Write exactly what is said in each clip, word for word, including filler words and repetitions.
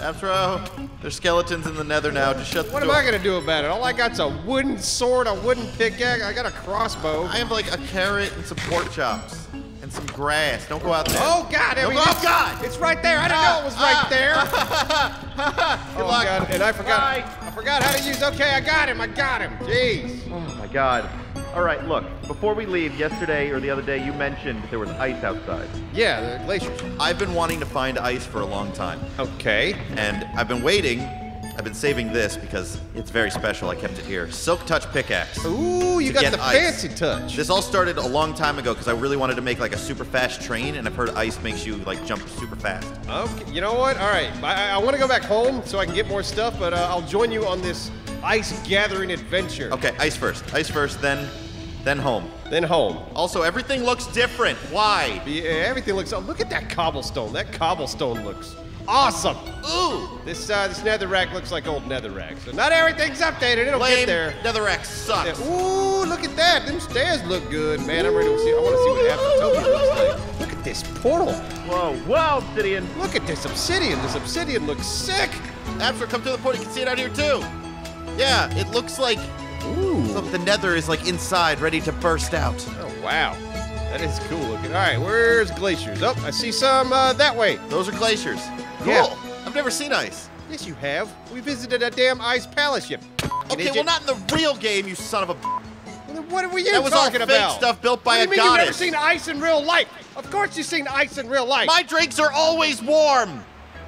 Absro, there's skeletons in the nether now. Just shut the What door. am I gonna do about it? All I got's a wooden sword, a wooden pickaxe. I got a crossbow. I have like a carrot and some pork chops and some grass. Don't go out there. Oh God! I Don't mean, go- it's, oh God! It's right there. I didn't know it was right there. Good Oh luck. God! And I forgot. Bye. I forgot how to use. Okay, I got him. I got him. Jeez. Oh my God. All right, look, before we leave, yesterday or the other day, you mentioned there was ice outside. Yeah, the glaciers. I've been wanting to find ice for a long time, Okay. and I've been waiting. I've been saving this because it's very special. I kept it here. Silk Touch pickaxe. Ooh, you To got get the ice. fancy touch. This all started a long time ago because I really wanted to make like a super fast train, and I've heard ice makes you like jump super fast. Okay. You know what? All right. I, I want to go back home so I can get more stuff, but uh, I'll join you on this ice gathering adventure. Okay, ice first. Ice first, then, then home. Then home. Also, everything looks different. Why? Yeah, everything looks. Oh, look at that cobblestone. That cobblestone looks awesome. Ooh. This uh, this netherrack looks like old netherrack. So not everything's updated. It'll Lame. get there. Netherrack sucks. Yeah. Ooh, look at that. Them stairs look good, man. I'm ready to see. I want to see what Absotopia looks like. Look at this portal. Whoa, whoa, Obsidian. Look at this obsidian. This obsidian looks sick. Absor, come to the point. You can see it out here too. Yeah, it looks like. Ooh. Look, the nether is like inside, ready to burst out. Oh, wow. That is cool looking. All right, where's glaciers? Oh, I see some uh, that way. Those are glaciers. Cool. Yeah. I've never seen ice. Yes, you have. We visited a damn ice palace ship. Okay, well, not in the real game, you son of a. What were you That was all talking fake about? stuff built by what a do you mean you've never goddess. seen ice in real life? Of course you've seen ice in real life. My drinks are always warm.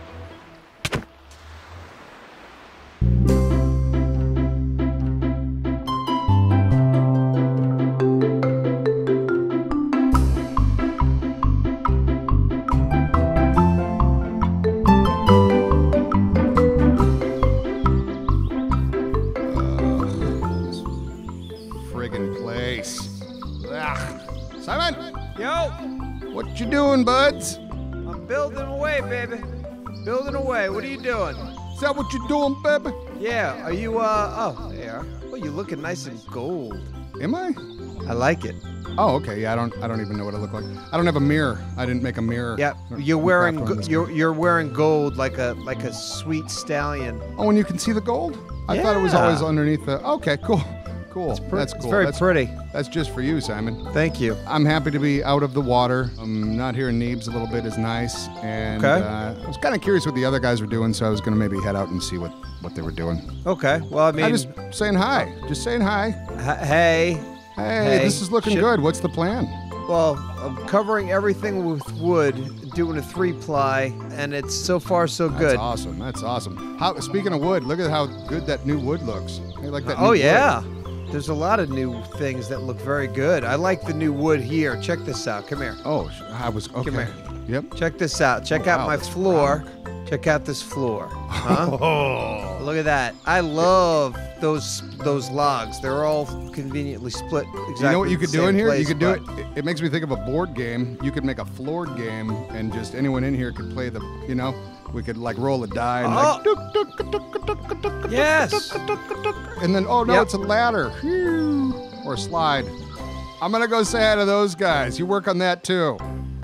Friggin' place. Ugh. Simon, Yo, what you doing, buds? I'm building away, baby. Building away. What are you doing? Is that what you doing, baby? Yeah, are you, uh, oh, there you are. Oh, you're looking nice and gold. Am I? I like it. Oh, okay. Yeah, I don't. I don't even know what I look like. I don't have a mirror. I didn't make a mirror. Yeah, or you're wearing, craft go- on this you're one. you're wearing gold like a like a sweet stallion. Oh, and you can see the gold. I thought it was always Yeah. underneath the. Okay, cool, cool. Pre- That's cool. It's very that's, pretty. That's just for you, Simon. Thank you. I'm happy to be out of the water. Um, not here in Neebs a little bit is nice. And Okay. uh, I was kind of curious what the other guys were doing, so I was going to maybe head out and see what, what they were doing. Okay. Well, I mean, I'm just saying hi. Just saying hi. h- hey. Hey, Hey, this is looking should- good. What's the plan? Well, I'm covering everything with wood, doing a three ply, and it's so far so good. That's awesome. That's awesome. How, speaking of wood, look at how good that new wood looks. I like that. Oh new yeah. wood. There's a lot of new things that look very good. I like the new wood here. Check this out. Come here. Oh, sh- I was okay. here. Yep. Check this out. Check Oh, out wow, my that's floor. Check out this floor. Huh? Oh. Look at that. I love those those logs. They're all conveniently split exactly You know what you the could do same in here? place, You could do it. but- it. It makes me think of a board game. You could make a floored game, and just anyone in here could play the. You know, we could like roll a die and like. Oh. Duk, duk, duk, duk, duk, duk, duk, Yes. duk, duk, duk, duk, And then oh no, Yep. it's a ladder. Phew. Or a slide. I'm gonna go say hi to those guys. You work on that too.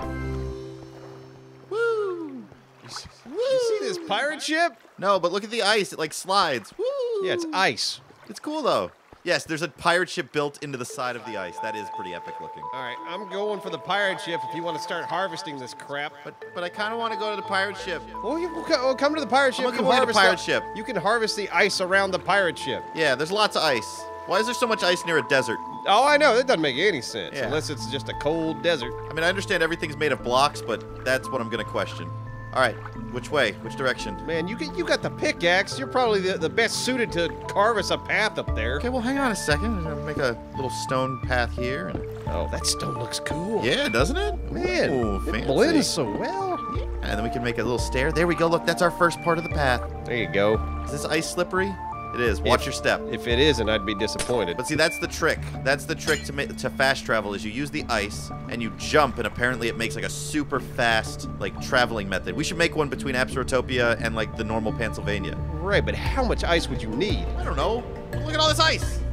Woo! You see this pirate ship? No, but look at the ice. It like slides. Woo! Yeah, it's ice. It's cool though. Yes, there's a pirate ship built into the side of the ice. That is pretty epic looking. All right, I'm going for the pirate ship if you want to start harvesting this crap. But but I kind of want to go to the pirate ship. Well, you we'll co- we'll come to the pirate ship. I'm you gonna can go to the harvest pirate ship. You can harvest the ice around the pirate ship. Yeah, there's lots of ice. Why is there so much ice near a desert? Oh, I know. That doesn't make any sense Yeah. unless it's just a cold desert. I mean, I understand everything's made of blocks, but that's what I'm gonna question. All right, which way? Which direction? Man, you get, you got the pickaxe. You're probably the, the best suited to carve us a path up there. Okay, well, hang on a second. I'm gonna make a little stone path here. And... Oh, that stone looks cool. Yeah, doesn't it? Man, Ooh, it fancy. blends so well. And then we can make a little stair. There we go. Look, that's our first part of the path. There you go. Is this ice slippery? It is. Watch If- your step. If it isn't, I'd be disappointed. But see, that's the trick. That's the trick to ma- to fast travel is you use the ice and you jump, and apparently it makes like a super fast like traveling method. We should make one between Absrotopia and like the normal Pennsylvania. Right, but how much ice would you need? I don't know. Look at all this ice.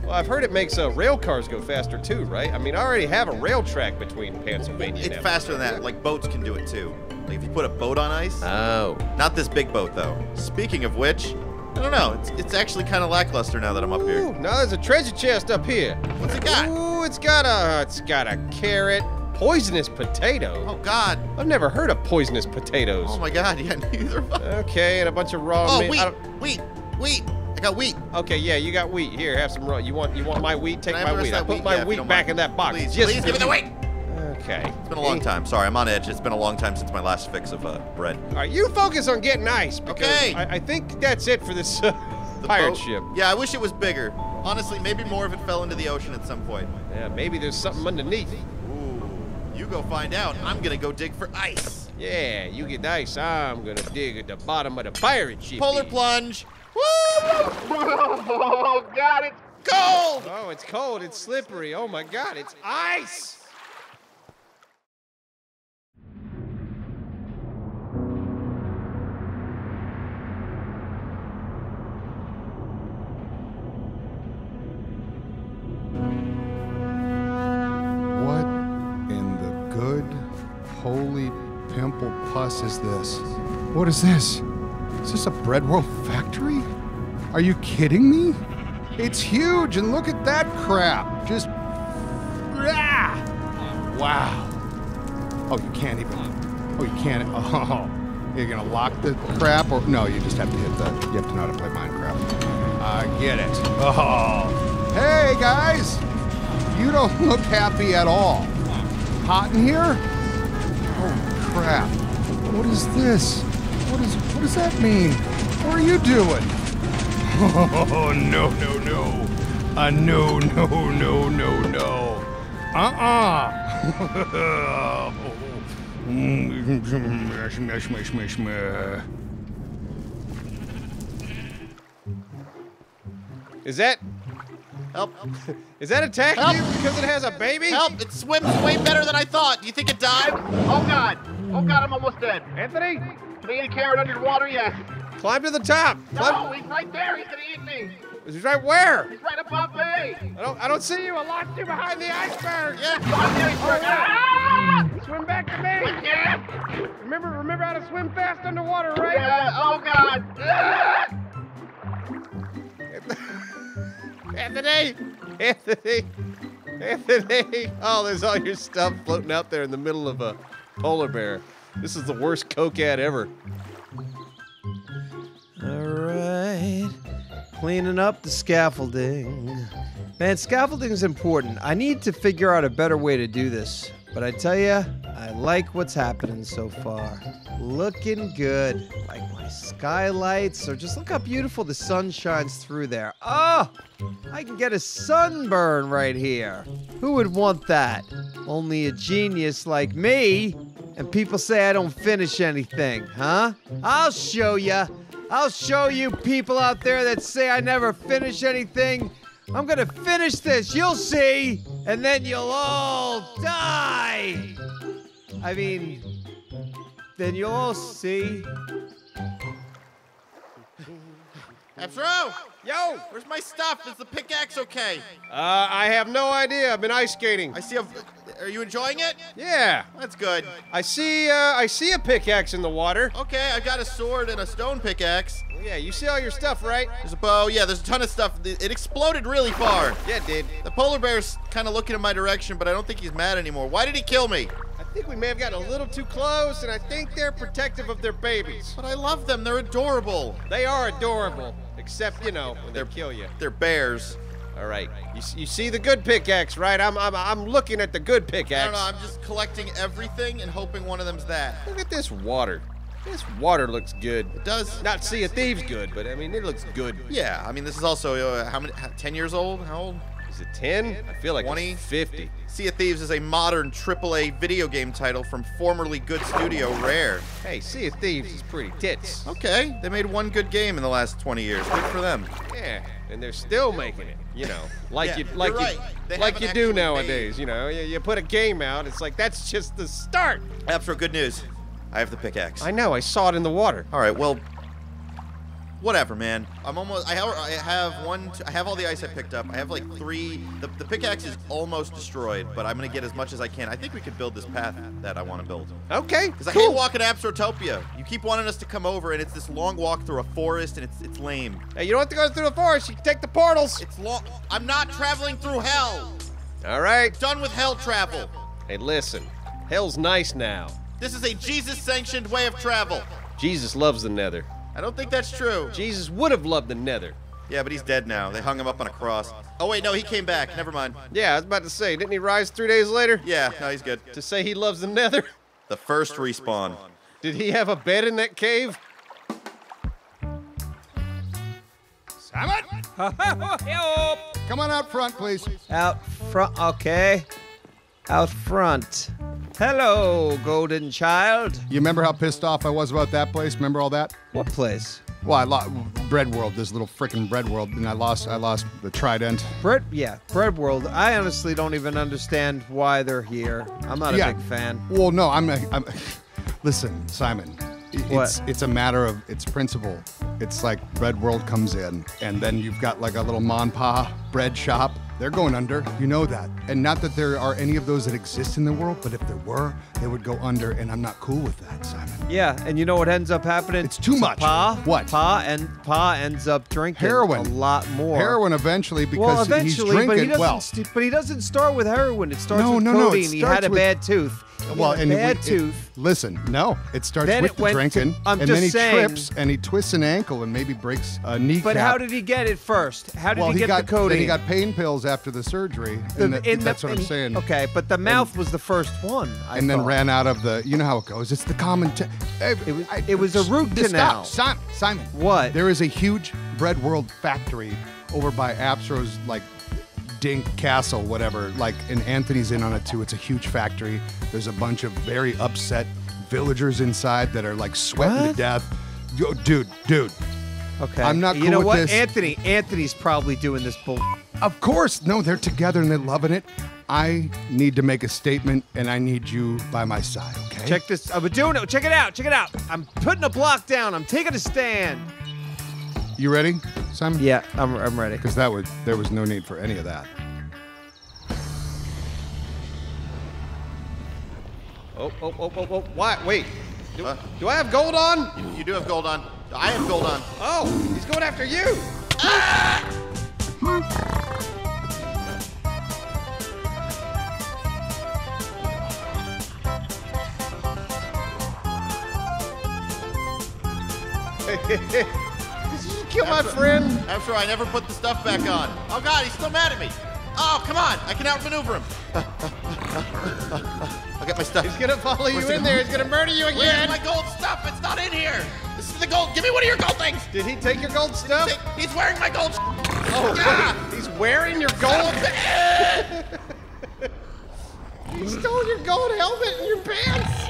Well, I've heard it makes uh, rail cars go faster too, right? I mean, I already have a rail track between Pennsylvania It's and faster than that. Like, boats can do it, too. Like, if you put a boat on ice. Oh. Not this big boat, though. Speaking of which, I don't know. It's, it's actually kind of lackluster now that I'm up here. Ooh, now there's a treasure chest up here. What's it got? Ooh, it's got a, it's got a carrot, poisonous potato. Oh, God. I've never heard of poisonous potatoes. Oh, my God. Yeah, neither have I. Okay, and a bunch of raw Oh, meat. wheat. I don't- Wheat. Wheat. I got wheat. Okay, yeah, you got wheat. Here, have some raw. You want you want my wheat? Take Can I have my the wheat. rest I of put that my wheat? Yeah, if you wheat don't back mind. in that box. Please, Just please give me the wheat. Okay. It's been a long time. Sorry, I'm on edge. It's been a long time since my last fix of uh, bread. All right, you focus on getting ice. Because Okay. I, I think that's it for this uh, The pirate boat- ship. Yeah, I wish it was bigger. Honestly, maybe more if it fell into the ocean at some point. Yeah, maybe there's something underneath. Ooh, you go find out. I'm gonna go dig for ice. Yeah, you get ice. I'm gonna dig at the bottom of the pirate ship. Polar plunge. Woo! Oh, God, it's Cold! Oh, it's cold. It's slippery. Oh my God, it's ice. What in the good, holy pimple pus is this? What is this? Is this a bread world factory? Are you kidding me? It's huge, and look at that crap. Just. Ah! Wow. Oh, you can't even. Oh, you can't. Oh, you're gonna lock the crap, or no? You just have to hit the. You have to know how to play Minecraft. I get it. Oh, hey guys, you don't look happy at all. Hot in here? Oh crap! What is this? What is? What does that mean? What are you doing? Oh no no no! Uh, no no no no no! Uh-uh! Smash, smash, smash, smash, smash. Is that Help. is that attacking Help. you because it has a baby? Help! It swims way better than I thought. Do you think it died? Oh God! Oh God, I'm almost dead. Anthony, Can I get a carrot under the water? Yes. climb to the top. Climb. No, he's right there. He's gonna eat me. He's right where? He's right above me. I don't I don't see you. I lost you behind the iceberg. Yeah. Oh, there he's right. yeah. Ah! Swim back to me. Yeah. Remember remember how to swim fast underwater, right? Yeah. Oh God. Ah! Anthony! Anthony! Anthony! Oh, there's all your stuff floating out there in the middle of a polar bear. This is the worst coke ad ever. All right. Cleaning up the scaffolding. Man, scaffolding is important. I need to figure out a better way to do this. But I tell you, I like what's happening so far. Looking good. Like my skylights, or just look how beautiful the sun shines through there. Oh, I can get a sunburn right here. Who would want that? Only a genius like me. And people say I don't finish anything, huh? I'll show ya. I'll show you people out there that say I never finish anything. I'm gonna finish this, you'll see, and then you'll all die. I mean, then you'll all see. Afro! Yo! Where's my stuff? Is the pickaxe okay? Uh, I have no idea. I've been ice skating. I see a... Are you enjoying it? Yeah. That's good. I see, uh, I see a pickaxe in the water. Okay, I got a sword and a stone pickaxe. Yeah, you see all your stuff, right? There's a bow. Yeah, there's a ton of stuff. It exploded really far. Yeah, it did. The polar bear's kind of looking in my direction, but I don't think he's mad anymore. Why did he kill me? I think we may have gotten a little too close, and I think they're protective of their babies. But I love them. They're adorable. They are adorable, except, you know, when they kill you. They're bears. All right, you, you see the good pickaxe, right? I'm, I'm, I'm looking at the good I pickaxe. don't know. I'm just collecting everything and hoping one of them's that. Look at this water. This water looks good. It does. Not Sea of Thieves good, but I mean, it looks good. Yeah, I mean, this is also, uh, how many, how- ten years old? How old? Is it ten? I feel like twenty? it's fifty. Sea of Thieves is a modern triple A video game title from formerly good studio Rare. Hey, Sea of Thieves is pretty tits. Okay, they made one good game in the last twenty years. Good for them. Yeah, and they're still making it. You know, like Yeah, you, you're like you, right. They like haven't you do actually nowadays. You know, you, you put a game out. It's like that's just the start. After good news, I have the pickaxe. I know. I saw it in the water. All right, well, Whatever, man. I'm almost. I have. I have one. Two, I have all the ice I picked up. I have like three. The, the pickaxe is almost destroyed, but I'm gonna get as much as I can. I think we could build this path that I want to build. Okay. Because I cool. hate walking to Abstrotopia. You keep wanting us to come over, and it's this long walk through a forest, and it's it's lame. Hey, you don't have to go through the forest. You can take the portals. It's long. I'm not traveling through hell. All right. Done with hell travel. Hey, listen. Hell's nice now. This is a Jesus-sanctioned way of travel. Jesus loves the nether. I don't think that's true. Jesus would have loved the nether. Yeah, but he's dead now. They hung him up on a cross. Oh, wait, no, he came back. Never mind. Yeah, I was about to say, didn't he rise three days later? Yeah, no, he's good. To say he loves the nether? The first respawn. Did he have a bed in that cave? Simon? Come on out front, please. Out front, okay. Out front. Hello, golden child. You remember how pissed off I was about that place? Remember all that? What place? Well, I lost Bread World, this little frickin' Bread World, and I lost I lost the trident. Bread, yeah, Bread World. I honestly don't even understand why they're here. I'm not a Yeah. big fan. Well, no, I'm, I'm listen, Simon. It's What? it's a matter of its principle. It's like Bread World comes in, and then you've got like a little mon pa bread shop. They're going under. You know that. And not that there are any of those that exist in the world, but if there were, they would go under, and I'm not cool with that, Simon. Yeah, and you know what ends up happening? It's too to much. Pa? What? Pa and Pa ends up drinking Heroin. a lot more. Heroin eventually because well, he's eventually, drinking. but he doesn't. well, st- but he doesn't start with heroin. It starts No, with no, no, it codeine. he starts had a with- bad tooth. He well, had a and bad it, tooth. It, listen, no, it starts Then with it the went to- drinking, I'm and just then he saying- trips and he twists an ankle and maybe breaks a kneecap. But how did he get it first? How did well, he get got the codeine? then he got pain pills after the surgery, The- and that- in the- that's what I'm in- saying. Okay, but the mouth was the first one. I and then thought. ran out of the. You know how it goes. It's the common. T- It was- it was a root Stop. canal. Simon, Simon. What? There is a huge Bread World factory over by Absro's like Dink Castle, whatever. Like, and Anthony's in on it too. It's a huge factory. There's a bunch of very upset villagers inside that are like sweating What? to death. Yo, dude, dude. Okay. I'm not You cool know with what, this. Anthony? Anthony's probably doing this bull. Of course, no, they're together and they're loving it. I need to make a statement, and I need you by my side. Okay. Check this. I'm doing it. Check it out. Check it out. I'm putting a block down. I'm taking a stand. You ready, Simon? Yeah, I'm. I'm ready. Because that was there was no need for any of that. Oh, oh, oh, oh, oh. Why? Wait. Do, Huh? do I have gold on? You, you do have gold on. I have gold on. Oh, he's going after you. Did you kill my friend? I'm sure I never put the stuff back on. Oh God, he's still mad at me. Oh, come on, I can outmaneuver him. I'll get my stuff. He's gonna follow you Where's in the- there. He's gonna murder you Where's again. my gold stuff? It's not in here. This is the gold. Give me one of your gold things. Did he take your gold stuff? He's wearing my gold. Oh, Yeah. wait. He's wearing your gold. He stole your gold helmet and your pants.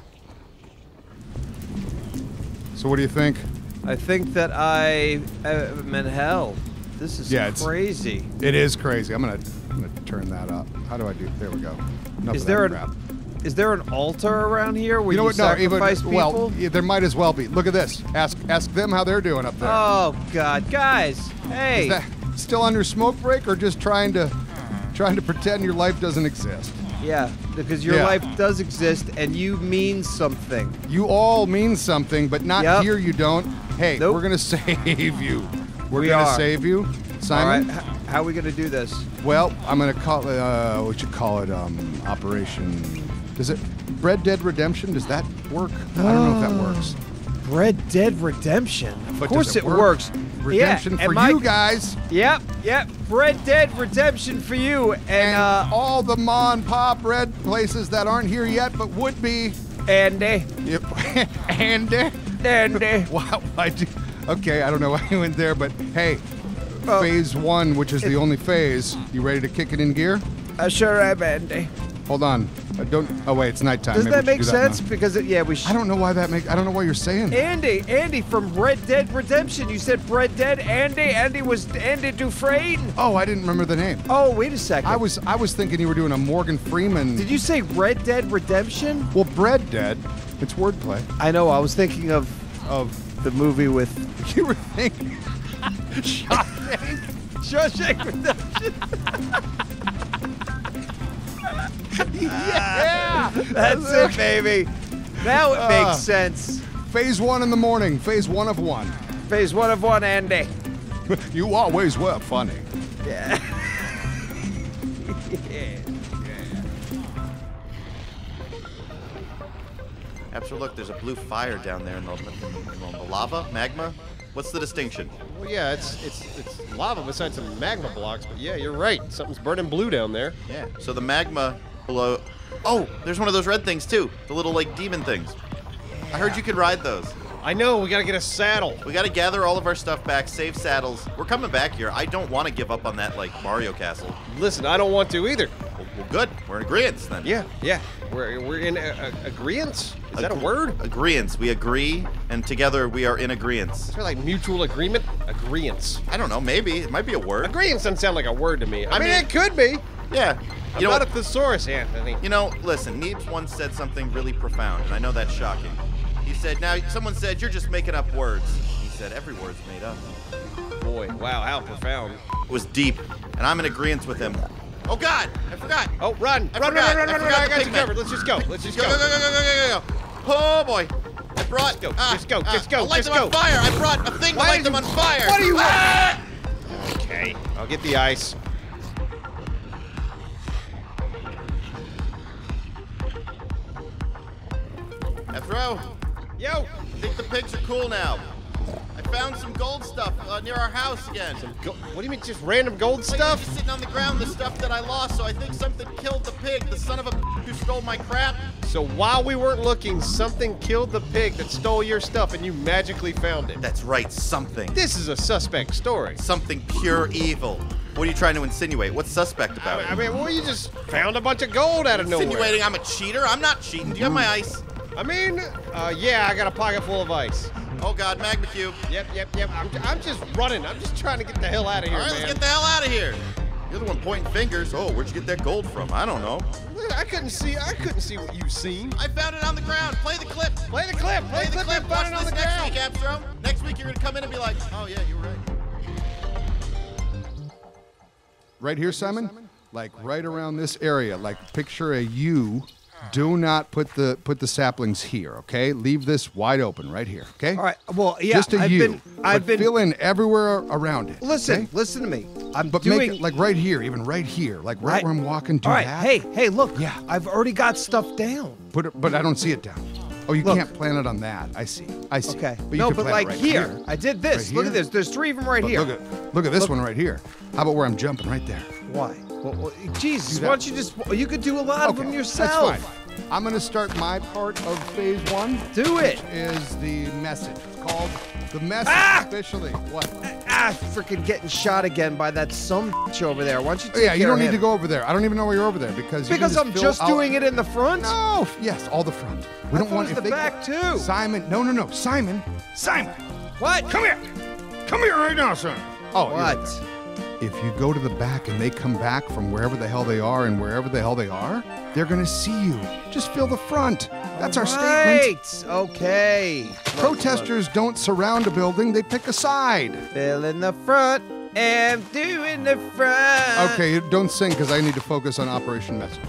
So what do you think? I think that I am in hell. This is Yeah, it's- crazy. It is crazy. I'm gonna, I'm gonna turn that up. How do I do? There we go. Enough Is of there that an crap. Is there an altar around here where You know you what? No, even sacrifice people? well, yeah, there might as well be. Look at this. Ask ask them how they're doing up there. Oh God, guys! Hey, Is that still under smoke break or just trying to trying to pretend your life doesn't exist? yeah, because your Yeah. life does exist and you mean something. You all mean something, but not Yep. here. You don't. Hey, Nope. we're gonna save you. We're We gonna are. save you, All right, Simon. h- how are we gonna do this? Well, I'm gonna call it. Uh, what you call it? Um, Operation. Does it? Bread Dead Redemption. Does that work? I don't know if that works. Red Dead Redemption. Of But course does it, work? works. Redemption yeah, for and my- you guys. Yep, yep. Red Dead Redemption for you, and And uh, all the ma and pop bread places that aren't here yet but would be. Andy, Yep. and uh, Andy. wow, I do. Okay, I don't know why you went there, but hey, Well, phase one, which is the only phase. You ready to kick it in gear? I sure am, Andy. Hold on. I don't. Oh wait, it's nighttime. Does Maybe that we make should do sense? now. Because it, yeah, we. Sh- I don't know why that makes. I don't know why you're saying. that. Andy, Andy from Red Dead Redemption. You said Red Dead. Andy, Andy was Andy Dufresne. Oh, I didn't remember the name. Oh, wait a second. I was. I was thinking you were doing a Morgan Freeman. Did you say Red Dead Redemption? Well, Bread Dead. It's wordplay. I know. I was thinking of of The movie with you were thinking Shawshank. Shawshank Redemption. Yeah, That's it, baby. Now it Ah. makes sense. Phase one in the morning. Phase one of one. Phase one of one, Andy. You always were funny. Yeah. Absor, look, there's a blue fire down there in the, in the, in the lava, magma. What's the distinction? Well, yeah, it's it's it's lava besides some magma blocks, but yeah, you're right. Something's burning blue down there. Yeah. So the magma below. Oh, there's one of those red things too. The little like demon things. I heard you could ride those. I know. We gotta get a saddle. We got to gather all of our stuff back, save saddles. We're coming back here. I don't want to give up on that like Mario Castle. Listen, I don't want to either. Well, well good. We're in agreement then. Yeah, yeah. We're we're in agreement. Is that a word? Agreeance. We agree, and together we are in agreeance. Is there like mutual agreement? Agreeance. I don't know. Maybe it might be a word. Agreement doesn't sound like a word to me. I, I mean, mean- it could be. Yeah. I'm You know not what? a thesaurus, Anthony. You know, listen, Neebs once said something really profound, and I know that's shocking. He said, now, someone said, you're just making up words. He said, every word's made up. Boy, wow, how profound. It was deep, and I'm in agreement with him. Oh, God, I forgot. Oh, run! I run, forgot. run, run, I run, run, forgot I the got you pigman. covered. Let's just go. Let's just Go, go. go, go, go, go, go, go, go. Oh, boy. I brought... go, ah, just go, ah, just go, I light just them on go. fire. I brought a thing to Why light did them you- on fire. what do you want? Ah! Okay, I'll get the ice. Afro, Yo! I think the pigs are cool now. I found some gold stuff uh, near our house again. Go- what do you mean, just random gold Like, stuff? just sitting on the ground, the stuff that I lost, so I think something killed the pig, the son of a who stole my crap. So while we weren't looking, something killed the pig that stole your stuff and you magically found it. That's right, something. This is a suspect story. Something pure evil. What are you trying to insinuate? What's suspect about I, I it? mean, well, you just found a bunch of gold out of nowhere. Insinuating I'm a cheater? I'm not cheating. Do you have my ice? I mean, uh, yeah, I got a pocket full of ice. Oh God, Magma Cube. Yep, yep, yep. I'm, I'm just running. I'm just trying to get the hell out of here, All right, man. let's get the hell out of here. You're the one pointing fingers. Oh, where'd you get that gold from? I don't know. I couldn't see. I couldn't see what you seen. I found it on the ground. Play the clip. Play the clip. Play, Play the the clip. clip. Watch Find it on this the next ground. week, Abstro. Next week you're gonna come in and be like, oh yeah, you were right. Right here, Simon? Like right around this area. Like picture a U. Do not put the put the saplings here, okay? Leave this wide open right here, okay? All right. Well, yeah. Just a I've U. been. I've but been. fill in everywhere around it. Listen. okay? Listen to me. I'm But doing. make it like right here, even right here, like right Right. where I'm walking. Do All right. that. Hey. Hey. Look. Yeah. I've already got stuff down. Put it, but I don't see it down. Oh, you Look. can't plant it on that. I see. I see. Okay. But you no, can but plant like it right here. here. I did this. Right Look at here? this. There's three of them right But here. Look at look at this Look. one right here. How about where I'm jumping right there? Why? Well, well, Jesus. Do that. Why don't you just? You could do a lot of them yourself. That's fine. I'm gonna start my part of phase one. Do it. Which is the message. It's called the message Ah! officially. What? Ah, freaking getting shot again by that some bitch over there. Why don't you Oh, take yeah, you care don't of need him? to go over there. I don't even know why you're over there because you can Because just I'm fill just out- doing it in the front. No, yes, all the front. We I don't thought want it was if the they back, too. Simon, no, no, no, Simon, Simon, What? come here, come here right now, son. Oh, you're right What? there. If you go to the back and they come back from wherever the hell they are and wherever the hell they are, they're gonna see you. Just fill the front. That's our statement. Right. Okay. Protesters don't surround a building; they pick a side. Fill in the front and do in the front. Okay, don't sing because I need to focus on Operation Message.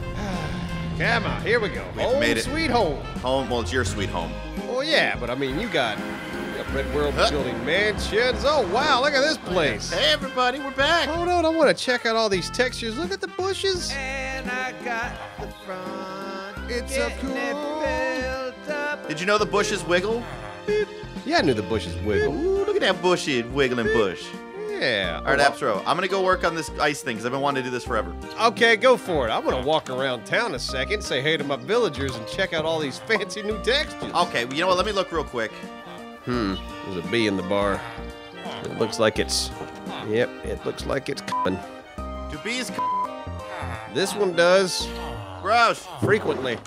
Come on, here we go. We've home made it. sweet home. Home. Well, it's your sweet home. Oh yeah, but I mean, you got, you got Red World Huh? building mansions. Oh wow, look at this place. Hey, everybody, we're back. Hold on, I want to check out all these textures. Look at the bushes. And I got the front. It's a getting cool- it built up. Did you know the bushes wiggle? Yeah, I knew the bushes wiggle. Ooh, look at that bushy wiggling bush. Yeah. All right, Oh, Abstro, I'm gonna go work on this ice thing because I've been wanting to do this forever. Okay, go for it. I'm gonna walk around town a second, say hey to my villagers, and check out all these fancy new textures. Okay, well, you know what? Let me look real quick. Hmm. There's a bee in the bar. It looks like it's. Yep, it looks like it's coming. Do bees? c- This one does Gross. frequently.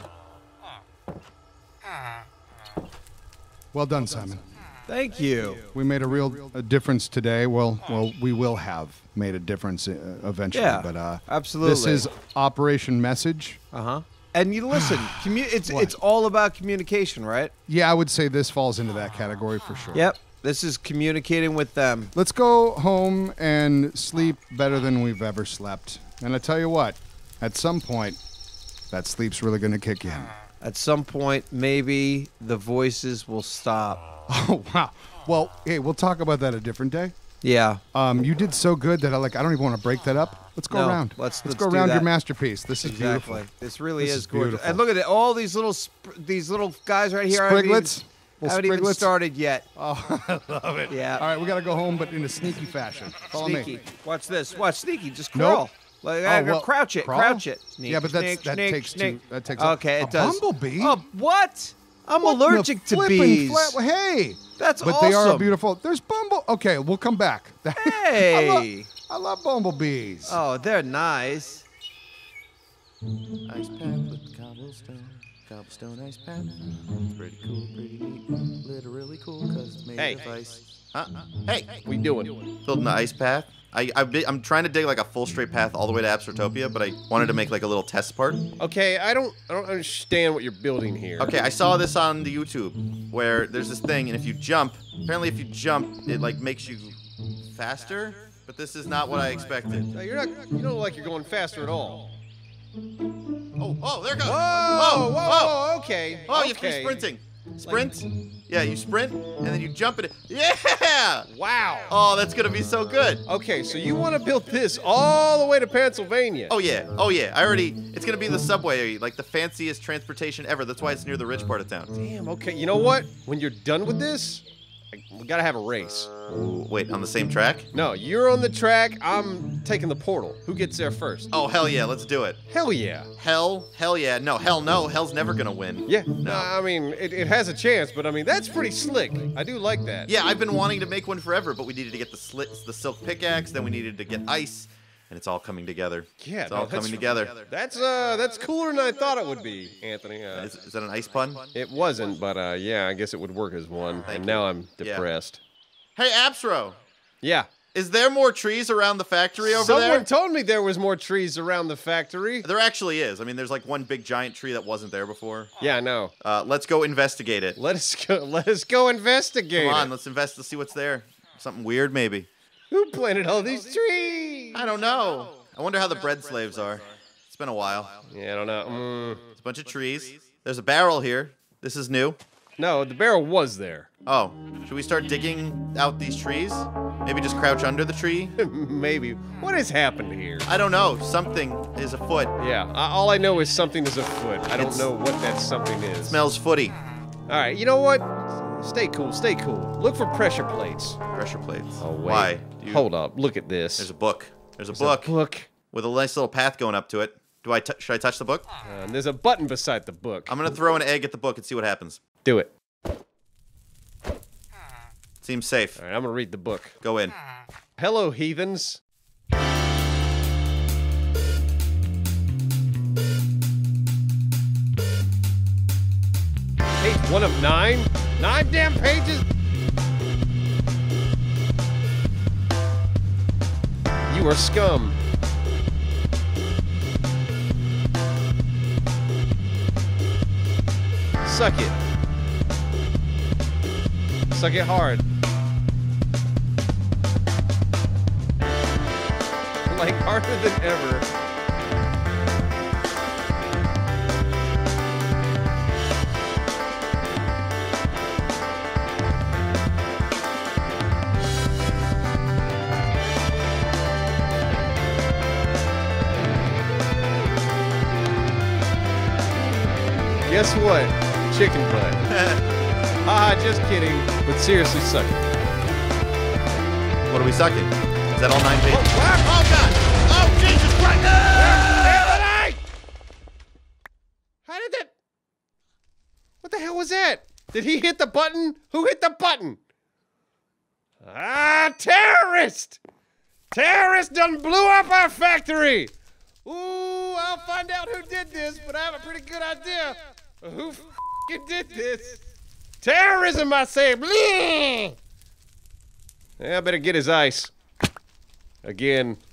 Well done, Simon. Thank you. We made a real a difference today. Well, well, we will have made a difference uh, eventually. Yeah, but uh, absolutely. This is Operation Message. Uh huh. And you listen, commu- it's What? it's all about communication, right? Yeah, I would say this falls into that category for sure. Yep. This is communicating with them. Let's go home and sleep better than we've ever slept. And I tell you what, at some point, that sleep's really going to kick in. At some point, maybe the voices will stop. Oh, wow. Well, hey, we'll talk about that a different day. Yeah. Um, you did so good that I like. I don't even want to break that up. Let's go No, around. let's- let's go do around that. your masterpiece. This is Exactly. beautiful. This really This is, is gorgeous. beautiful. And look at it, all these little sp- these little guys right here. haven't even- Spriglets. Little Haven't even spriglets. started yet. Oh, I love it. Yeah. All right, we got to go home, but in a sneaky fashion. Follow Sneaky. me. Watch this. Watch sneaky. Just Nope. crawl. Like, Oh, uh, well, crouch it. crawl? Crouch it. Sneak, Yeah, but that's- sneak, that sneak, takes sneak. two- that takes a- Okay, a it does. bumblebee? Oh, what? I'm What in the allergic to flippin' bees. flat- hey. That's But they are awesome. beautiful. There's bumble. Okay, we'll come back. I Hey. love, I love bumblebees. Oh, they're nice. Ice path with cobblestone. Cobblestone ice path. It's pretty cool, pretty neat. Literally cool because it's made Hey. of ice. Huh? Hey, We doing? building the ice path. I, I've been, I'm trying to dig like a full straight path all the way to Abstertopia, but I wanted to make like a little test part. Okay, I don't I don't understand what you're building here. Okay, I saw this on the YouTube where there's this thing, and if you jump, apparently if you jump, it like makes you faster. But this is not what I expected. No, you're not. You don't look like you're going faster at all. Oh, oh, there it goes. Whoa, Whoa, whoa, whoa. whoa, okay. Oh, you have to be okay. sprinting. Sprint. Yeah, you sprint, and then you jump it. Yeah! Wow. Oh, that's gonna be so good. Okay, so you want to build this all the way to Pennsylvania? Oh yeah, oh yeah. I already. It's gonna be the subway, like the fanciest transportation ever. That's why it's near the rich part of town. Damn. Okay. You know what? When you're done with this, I- we gotta have a race. Ooh, wait, on the same track? No, you're on the track. I'm taking the portal. Who gets there first? Oh hell yeah, let's do it. Hell yeah. Hell, hell yeah. No, hell no. Hell's never gonna win. Yeah. No. I mean, it, it has a chance, but I mean, that's pretty slick. I do like that. Yeah, I've been wanting to make one forever, but we needed to get the slits, the silk pickaxe, then we needed to get ice, and it's all coming together. Yeah, it's no, all that's- coming together. That's uh, that's cooler than I thought it would be, Anthony. Uh, Is, is that an ice pun? it wasn't, but uh, yeah, I guess it would work as one. Thank and you. now I'm Yeah. depressed. Hey, Absro, Yeah. is there more trees around the factory over Someone there? told me there was more trees around the factory. There actually is. I mean, there's like one big giant tree that wasn't there before. Yeah, I know. Uh, let's go investigate it. Let us go. Let us go investigate. Come on, it. let's invest. Let's see what's there. Something weird, maybe. Who planted all these trees? I don't know. I wonder how the bread slaves are. It's been a while. Yeah, I don't know. Mm. It's a bunch of trees. There's a barrel here. This is new. No, the barrel was there. Oh, should we start digging out these trees? Maybe just crouch under the tree? Maybe. What has happened here? I don't know. Something is afoot. Yeah, I, all I know is something is afoot. I don't It's- know what that something is. Smells footy. All right, you know what? Stay cool, stay cool. Look for pressure plates. Pressure plates. Oh, wait. Why? Do you- Hold up, look at this. There's a book. There's a There's book a book. with a nice little path going up to it. Do I? T- should I touch the book? Uh, and there's a button beside the book. I'm gonna throw an egg at the book and see what happens. Do it. Seems safe. All right, I'm gonna read the book. Go in. Hello, heathens. Page one of nine? Nine damn pages? You are scum. Suck it. Suck it hard. Like harder than ever. Guess what? Chicken butt. Ah, just kidding. But seriously, suck it. What are we sucking? Is that all nine pages? Oh, what? Oh God! Oh Jesus Christ! Ah! Anthony! How did that? What the hell was that? Did he hit the button? Who hit the button? Ah, terrorist! Terrorist done blew up our factory! Ooh, I'll find out who did this, but I have a pretty good idea of who f***ing did this. Terrorism, I say! Bleh! Yeah, I better get his ice. Again.